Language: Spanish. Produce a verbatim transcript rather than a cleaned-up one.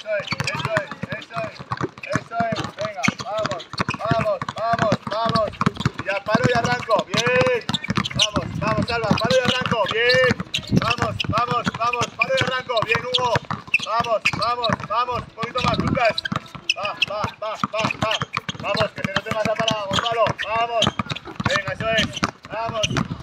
Eso es, eso es, eso es, eso es. Venga, vamos, vamos, vamos, vamos. Ya paro y arranco, bien. Vamos, vamos, Alba, paro y arranco, bien. Vamos, vamos, vamos, paro y arranco, bien, Hugo. Vamos, vamos, vamos, un poquito más, Lucas. Va, va, va, va, va. Vamos, que se note más la parada, Gonzalo. Vamos. Venga, eso es. Vamos.